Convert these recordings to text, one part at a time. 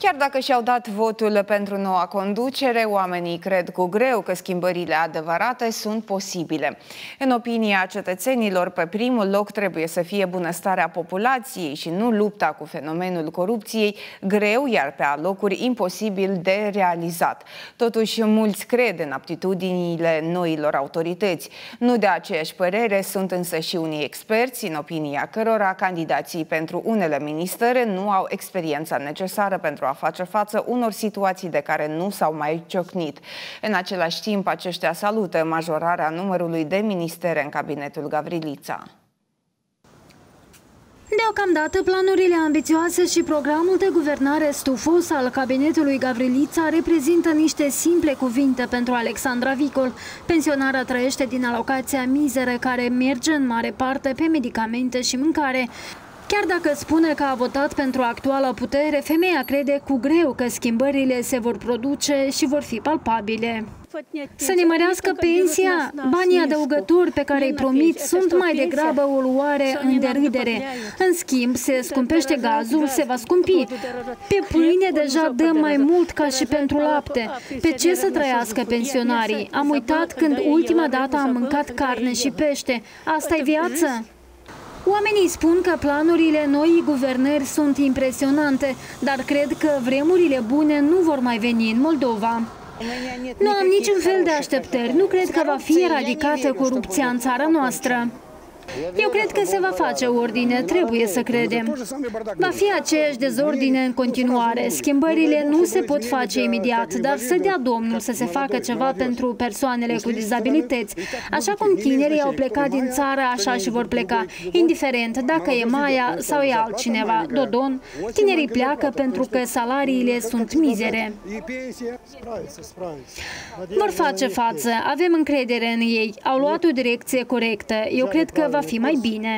Chiar dacă și-au dat votul pentru noua conducere, oamenii cred cu greu că schimbările adevărate sunt posibile. În opinia cetățenilor, pe primul loc trebuie să fie bunăstarea populației și nu lupta cu fenomenul corupției, greu, iar pe alocuri imposibil de realizat. Totuși, mulți cred în aptitudinile noilor autorități. Nu de aceeași părere sunt însă și unii experți, în opinia cărora candidații pentru unele ministere nu au experiența necesară pentru a face față unor situații de care nu s-au mai ciocnit. În același timp, aceștia salută majorarea numărului de ministere în cabinetul Gavrilița. Deocamdată, planurile ambițioase și programul de guvernare stufos al cabinetului Gavrilița reprezintă niște simple cuvinte pentru Alexandra Vicol. Pensionarea trăiește din alocația mizeră care merge în mare parte pe medicamente și mâncare. Chiar dacă spune că a votat pentru actuala putere, femeia crede cu greu că schimbările se vor produce și vor fi palpabile. Să ne mărească pensia, banii adăugători pe care îi promit sunt mai degrabă o luare în derâdere. În schimb, se scumpește gazul, se va scumpi. Pe pâine deja dăm mai mult ca și pentru lapte. Pe ce să trăiască pensionarii? Am uitat când ultima dată am mâncat carne și pește. Asta-i viață? Oamenii spun că planurile noii guvernări sunt impresionante, dar cred că vremurile bune nu vor mai veni în Moldova. Nu am niciun fel de așteptări. Nu cred că va fi eradicată corupția în țara noastră. Eu cred că se va face ordine, trebuie să credem. Va fi aceeași dezordine în continuare. Schimbările nu se pot face imediat, dar să dea Domnul să se facă ceva pentru persoanele cu dizabilități. Așa cum tinerii au plecat din țară, așa și vor pleca. Indiferent dacă e Maia sau e altcineva, Dodon, tinerii pleacă pentru că salariile sunt mizere. Vor face față, avem încredere în ei, au luat o direcție corectă. Eu cred că va fi mai bine.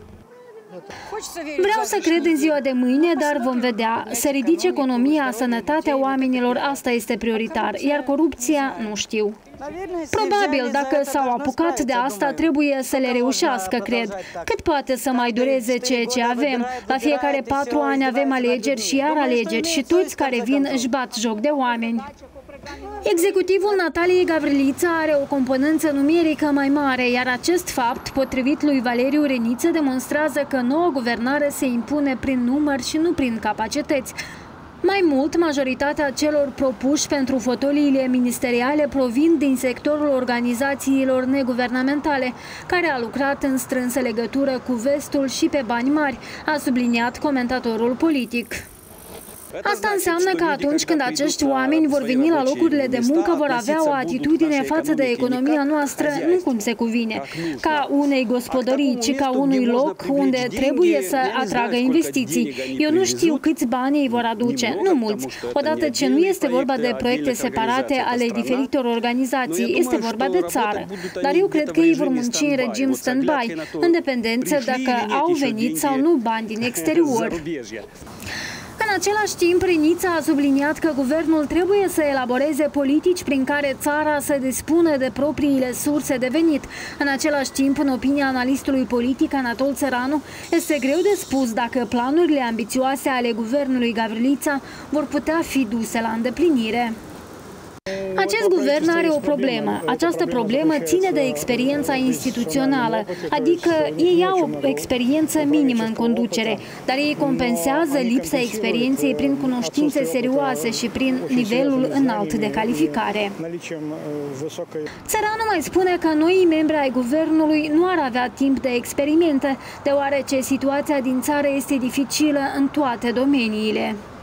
Vreau să cred în ziua de mâine, dar vom vedea. Să ridice economia, sănătatea oamenilor, asta este prioritar, iar corupția, nu știu. Probabil, dacă s-au apucat de asta, trebuie să le reușească, cred. Cât poate să mai dureze ceea ce avem? La fiecare 4 ani avem alegeri și iar alegeri și toți care vin își bat joc de oameni. Executivul Nataliei Gavrilița are o componență numerică mai mare, iar acest fapt, potrivit lui Valeriu Reniță, demonstrează că noua guvernare se impune prin număr și nu prin capacități. Mai mult, majoritatea celor propuși pentru fotoliile ministeriale provin din sectorul organizațiilor neguvernamentale, care a lucrat în strânsă legătură cu vestul și pe bani mari, a subliniat comentatorul politic. Asta înseamnă că atunci când acești oameni vor veni la locurile de muncă, vor avea o atitudine față de economia noastră nu cum se cuvine, ca unei gospodării, ci ca unui loc unde trebuie să atragă investiții. Eu nu știu câți bani îi vor aduce, nu mulți. Odată ce nu este vorba de proiecte separate ale diferitor organizații, este vorba de țară. Dar eu cred că ei vor munci în regim stand-by, în dependență dacă au venit sau nu bani din exterior. În același timp, Renița a subliniat că guvernul trebuie să elaboreze politici prin care țara să dispună de propriile surse de venit. În același timp, în opinia analistului politic Anatol Țăranu, este greu de spus dacă planurile ambițioase ale guvernului Gavrilița vor putea fi duse la îndeplinire. Acest guvern are o problemă. Această problemă ține de experiența instituțională, adică ei au o experiență minimă în conducere, dar ei compensează lipsa experienței prin cunoștințe serioase și prin nivelul înalt de calificare. Țăranu mai spune că noii membri ai guvernului nu ar avea timp de experimente, deoarece situația din țară este dificilă în toate domeniile.